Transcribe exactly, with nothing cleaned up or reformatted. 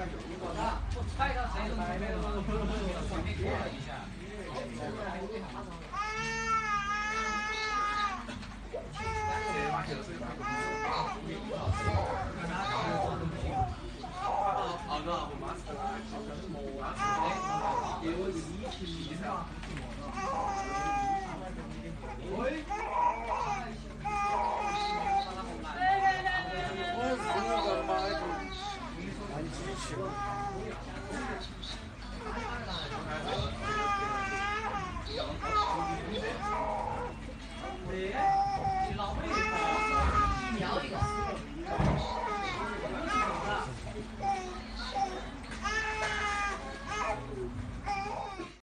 菜上谁来那个旁边过了一下。哦，那我妈吃了，就是馍啊，因为我是礼品噻。喂。我是那个买的，买机器。